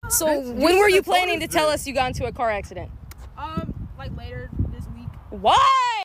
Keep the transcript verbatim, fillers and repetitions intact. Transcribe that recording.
So when were you planning to tell us you got into a car accident? Um, like later this week. Why?